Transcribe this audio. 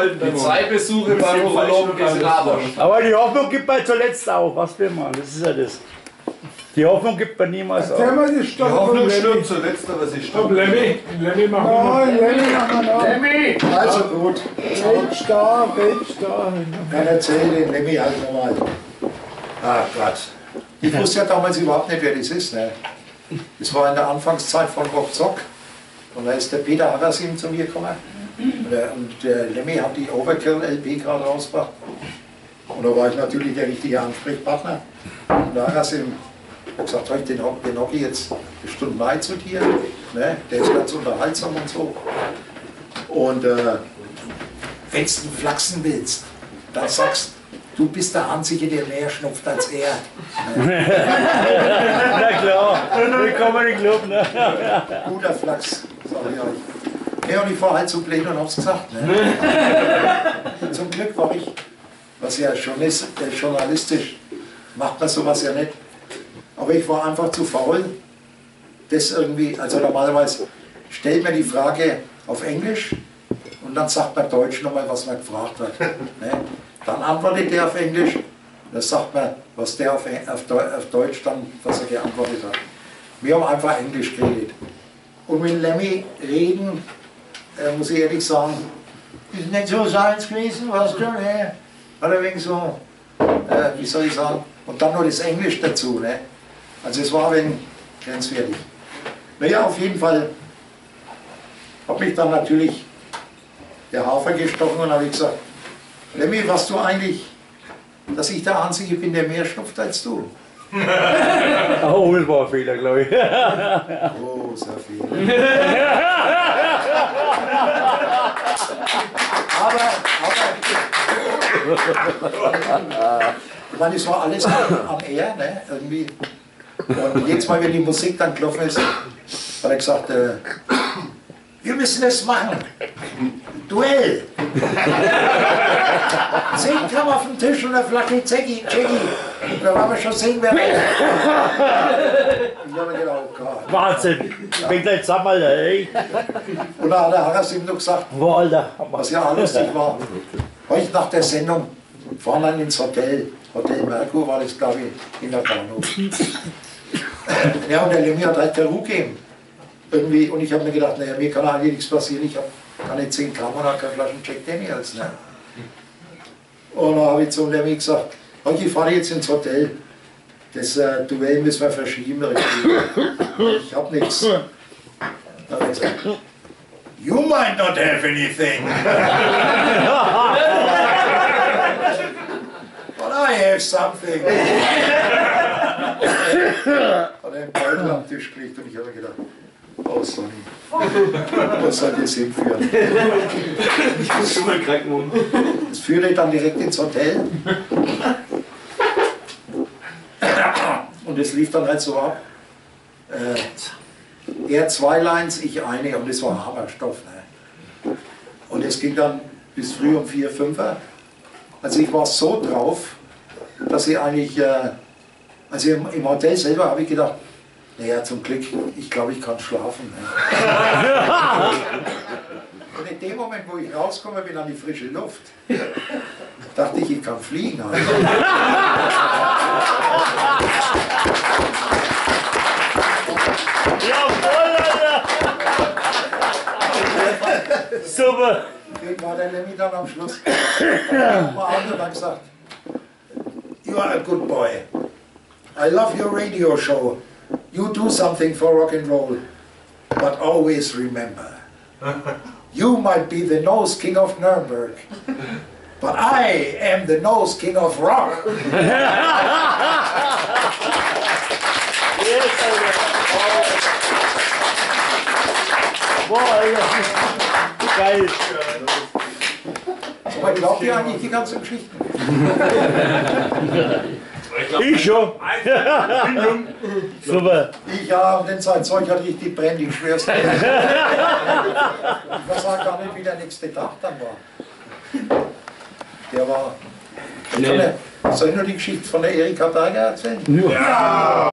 Die 2 Besuche beim Urologen sind aber die Hoffnung gibt man zuletzt auch, was wir machen, das ist ja das. Die Hoffnung gibt man niemals auf. Die Hoffnung stirbt zuletzt, aber sie stirbt. Lemmy machen wir. Nein, Lemmy machen wir noch. Lemmy! Also gut. Mensch da. Dann erzähl den Lemmy halt nochmal. Ah Gott. Ich wusste ja damals überhaupt nicht, wer das ist. Ne? Das war in der Anfangszeit von Rockzock. Und da ist der Peter Harasim zu mir gekommen. Und der Lemmy hat die Overkill-LP gerade rausgebracht. Und da war ich natürlich der richtige Ansprechpartner. Und der Harasim hat gesagt, den hocke ich jetzt eine Stunde bei zu dir. Ne? Der ist ganz unterhaltsam und so. Und wenn du einen Flachsen willst, dann sagst du bist der Einzige, der mehr schnupft als er. Na klar, willkommen im Club. Ne? Guter Flachs, sag ich euch. Ja, und ich war halt so blöd und hab's gesagt. Ne? Zum Glück war ich, was ja journalistisch macht man sowas ja nicht. Aber ich war einfach zu faul, das irgendwie, also normalerweise stellt man die Frage auf Englisch und dann sagt man Deutsch nochmal, was man gefragt hat. Ne? Dann antwortet der auf Englisch, dann sagt man, was der auf Deutsch dann, was er geantwortet hat. Wir haben einfach Englisch geredet. Und mit Lemmy reden, muss ich ehrlich sagen, ist nicht so seins gewesen, weißt du, ne? Hat er wegen so, wie soll ich sagen, und dann noch das Englisch dazu, ne? Also es war ein wenig grenzwertig. Naja, auf jeden Fall hat mich dann natürlich der Hafer gestochen und habe gesagt, Lemmy, was du eigentlich, dass ich der Einzige bin, der mehr schnupft als du. Oh, das war ein Fehler, glaube ich. Oh, sehr viel. aber ich meine, es war alles am Air, ne, irgendwie. Und jetzt mal, wenn die Musik dann gelaufen ist, hat er gesagt, wir müssen das machen. Duell. 10 kam auf den Tisch und eine flache Jackie. Und da waren wir schon sehen, wer ich habe mir gedacht, oh Gott. Wahnsinn, ich bin gleich zusammen, Alter, ey. Und da hat der Harras ihm noch gesagt, Boah, Alter. was ja auch lustig war, heute nach der Sendung fahren dann ins Hotel Merkur war das, glaube ich, in der Bahnhof. Ja, und der Lemmy hat halt der Ruhe gegeben. Irgendwie, und ich habe mir gedacht, naja, mir kann eigentlich nichts passieren, ich habe keine 10 Gramm und habe keine Flaschen Jack Daniels. Ne? Und dann habe ich zum Lemmy gesagt, okay, ich fahre jetzt ins Hotel, das Duell müssen wir verschieben. Ich habe nichts. Dann habe ich gesagt, you might not have anything. But I have something. Hat einen Beutel am Tisch gelegt und ich habe mir gedacht, oh Sonny, was soll das hinführen? Ich muss schon mal krank. Das führte dann direkt ins Hotel. Und es lief dann halt so ab. Er 2 Lines, ich eine, und das war Hammerstoff. Ne? Und es ging dann bis früh um 4, 5. Also ich war so drauf, dass ich eigentlich, also im Hotel selber habe ich gedacht, naja, zum Glück, ich glaube, ich kann schlafen. Ne? Und in dem Moment, wo ich rauskomme, bin an die frische Luft, dachte ich, ich kann fliegen. Also. Jawohl, Alter! Super! War der Lemmy dann am Schluss und dann gesagt, you are a good boy. I love your radio show. You do something for rock and roll. But always remember, you might be the nose king of Nuremberg. But I am the nose king of rock. Yes, Alter! Boah, Alter! Geil! Aber glaubt ihr eigentlich die ganzen Geschichten? Ich schon! Super! Ich ja, und denn sein Zeug hat richtig brennt, ich schwör's dir. Ich weiß auch gar nicht, wie der nächste Tag dann war. Der war... Soll ich nur die Geschichte von der Erika Berger erzählen? Ja!